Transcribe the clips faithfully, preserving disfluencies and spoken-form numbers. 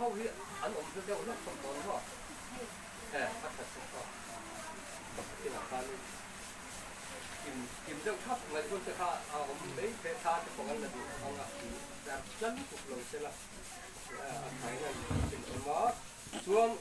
khâu hiện ăn ổn được đâu lắm không còn thôi à bắt thật thôi thì là ta nên kim kim đâu thấp người tôi sẽ tha à ông đấy sẽ tha cho con ăn là gì ông ạ thì làm chân cuộc đời sẽ là thấy là tình nó xuống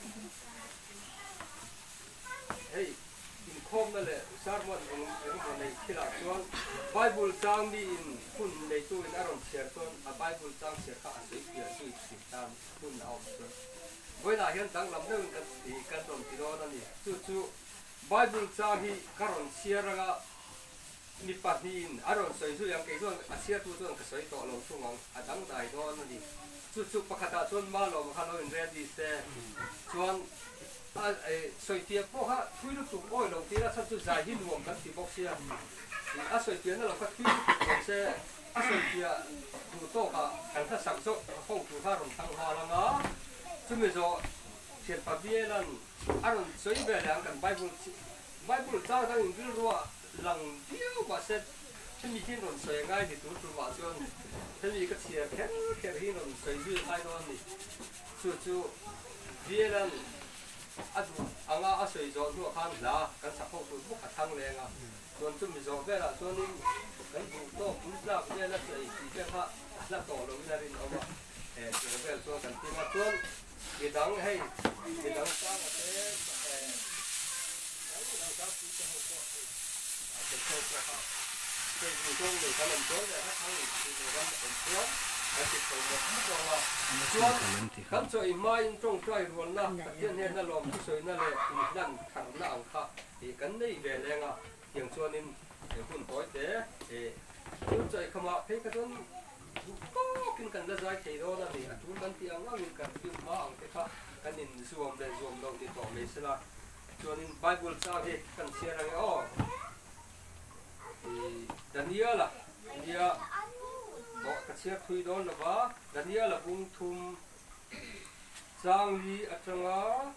hey in khom đó là sermon ông ông này khi là xuống Bible trang đi in phun này tôi in aron share tôi à Bible trang share cả suy kia suy suy tam phun out rồi với là hiện đang làm đơn cái thì cái đồng thì đó là gì chú chú Bible trang hi karon share ra ni pahin aron soi su yang ke chuan a sia tu chuan ka soi to lo thungong a dang dai do na ni chu chu pakhata chuan ma lo kha lo in ready se chuan a soi tia po ha thui lu tu oi lo tira sa chu zai hin nuam kan ti bok sia a soi tia na lo ka thui lu se a soi tia tu to ka kan tha sang so phong tu ha ron thang ha la nga chu me zo thian pa bielan aron soi be lang kan bible bible cha dang in bil ruwa lăng tiêu và sẽ thế mi thiên còn sợi ngay thì tôi tôi bảo cho thế mi cái chia khét khét hi còn sợi dư hai đôi này chú chú bia lần à chú anh à sợi gió chú khăn lá cái sạp phong tôi bốc cả thang lên à còn chú mi gió về là cho nên cái bụng to cũng là cái là sợi chỉ cái ha là to rồi cái này nó mà eh chú về cho cái tim mà tuôn cái đắng hay cái đắng sang là thế eh cái đắng sang cũng sẽ không có cái câu của họ cái người công người ta làm tốt là các thằng thì người ta làm tốt cái việc của một mức độ là chuan khám soi mai trong trai luôn na cái chuyện này là làm cái soi này là lần thằng nào khác thì cái này về lên à hiện chuan nên để hun tối thế thì chúng tôi không ạ thấy cái đó có kinh cần là giải thế đó là thì chúng ta tiếng nó mình cần phim mà ông cái khác cái nên zoom để zoom đâu thì tỏ mấy là cho nên Bible sao thì cần share rằng ô Daniel là Daniel bỏ cái chiếc thui đó là vả Daniel là bung thum sang đi ở trong á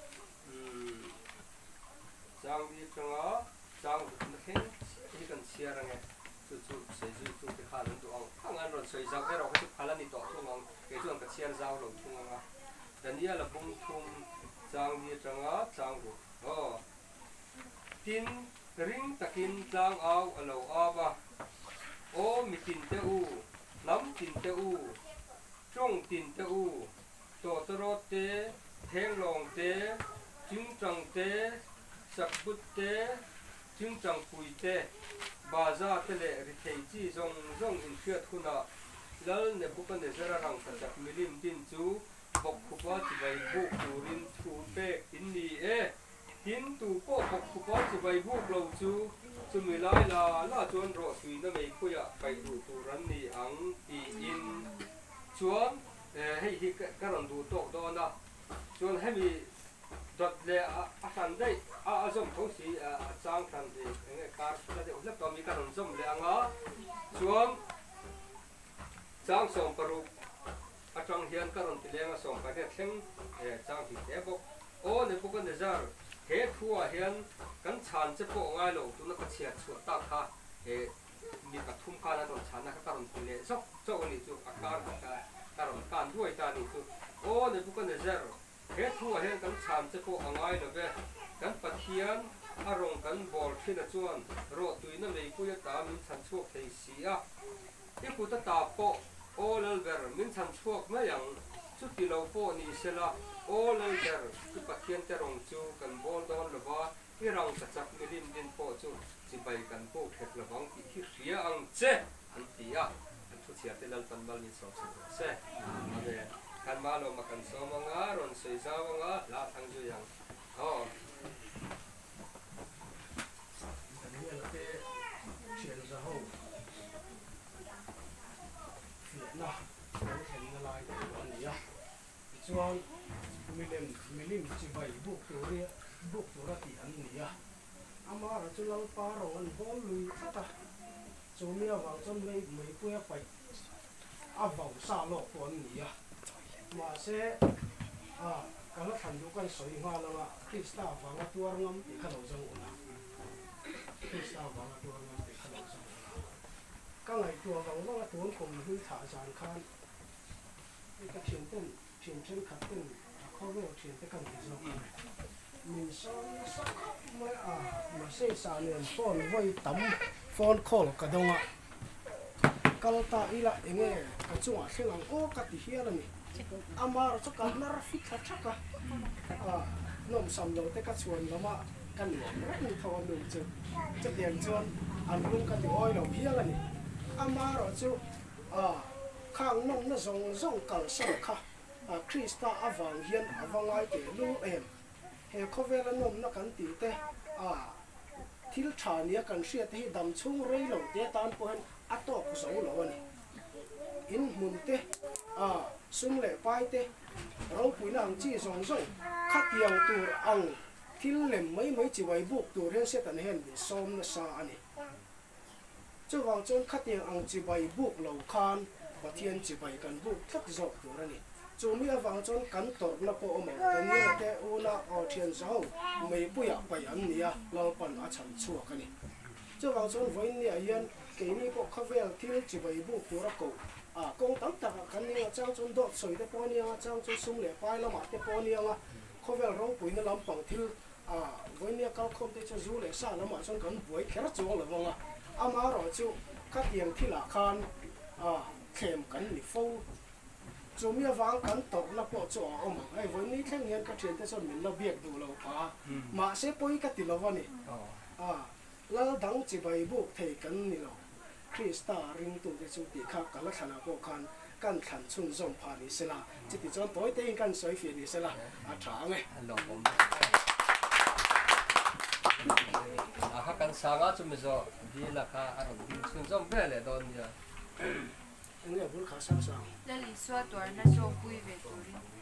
sang đi trong á sang nó khen cái cần share rằng này chú chú sẽ chú chú cái khả năng tụi ông không ăn rồi sợi rau cái rồi cái khả năng đi tọt tụi ông cái chuyện cái share rau rồi tụi ông Daniel là bung thum sang đi trong á sang của oh tin ring takin tlang au alo aba o mitin te u lam tin te u trong tin te u to tro te theng long te chung chang te sak but te chung chang pui te ba za te le ri thei chi zong zong in khiat khuna lal ne bukan ne zara rang ka chak milim tin chu bok khupa chi bai bu turin thu pe in ni e hin tu po bok khupa chi bai bu lo chu chu mi lai la la chuan ro sui na mei khuya kai du tu ran ni ang ti in chuan hei hi ka ran du to do na chuan hemi dot le a san dei a a zom thong si a chang than de nge kar la de ulap to mi ka ran zom le anga chuan chang som paru a chang hian ka ran ti lenga som ka de thleng chang hi te bok o ne bukan de zar he thua hian kan chan che po ngai lo tu na ka chia chuat ta kha he mi ka thum kha na don chan na ka ran ti le sok so ni chu a kar ka ka ran kan duai ta ni chu o ne bukan de zar he thua hian kan chan che po angai lo ve kan pathian arong kan bol thina chuan ro tuina mei puya ta min chan chuak thei si a i ku ta ta po o lal ver min chan chuak ma yang chu ti lo po ni sela o lal ver ki pathian te rong chu kan bol don lo ba i rang ta chak milim din po chu chi bai kan po thek la bang ti hi ria ang che an ti a an thu chia te lal pan bal ni so se ave kan ma lo ma kan so ma nga ron sei za wa nga la thang ju yang o na cái thằng nó lại cái con này á, cho mình làm mình làm chỉ vài buộcตัวเรียบุกตัวละที่อันนี้อ่ะอามาเราจะเล่าปาเราอันบอลลุยสักอ่ะจนเนี่ยว่าจนไม่ไม่เพื่อไปอาบ่าวซาโลกคนนี้อ่ะมาเสอ่ะการละทันดูกันสวยงามแล้วอ่ะคริสต์ฟังตัวงามที่เขาจังหวะคริสต์ฟังตัวงามที่เขาจังหวะก็ไงตัวฟังว่าตัวคนหุ่นถ่าจานคันนี่ก็เขียนต้น thiền trên khát tin khó về thiền tới cần gì rồi mình sao sắc mới à mà xây sản liền phone vay tắm phone call cả đông ạ kalau tak ila ini kacung akhir lang oh kati hiara ni amar tu kan nar fit cak ah nom sam lo te kacuan lama kan ni ni thawam lu chu chu tiang chuan an lung kan ti oi lo hiara ni amar chu ah khang nom na zong zong kal sa kha ah krista awang hian awangai te lu em he khovela nom na kan ti te ah thil thania kan ria te hi dam chung rei lo te tan po han ato ku so lo ani in mun te a sum le pai te ro pui nang chi song song khat yang tur ang thil lem mai mai chi wai buk tur hen se tan hen bi som na sa ani chu wang chon khat yang ang chi wai buk lo khan pathian chi wai kan buk thak zo tur ani chu mi awang chon kan tor na po o ma kan ni te u na o thian zo mei pu ya pai an nia lo pan a chan chu ka ni chu wang chon voin ni a yan ke ni po khavel thil chi wai buk tur a ko à công tác tập cái này là trang chuẩn độ soi để bao nhiêu trang chuẩn sung lệ bài là mặt để bao nhiêu à có vẻ rau bưởi nó làm bằng thil à với nhiều cao không để cho du lệ xa là mặt chuẩn cần bưởi khá là nhiều là vâng à à mà rồi chú các điểm thi là khan à kèm cần đi phô chú mi vàng cần tập là bộ chỗ ông mà với ní thanh niên các chuyện thế sao mình là việc đủ lâu à mà sẽ bôi cái tiền lâu này à là đăng chỉ bài buộc thầy cần nhiều Krista ring tu de chu ti kha kala thana ko khan kan than chun zong pha ni sela chi ti chon toy te kan soi fi ni sela a tha nge lo om a kha kan sanga chu mi zo di la kha a ring chun zong be le don ya nge bul kha sang sang la li swa tor na so pui ve tu ri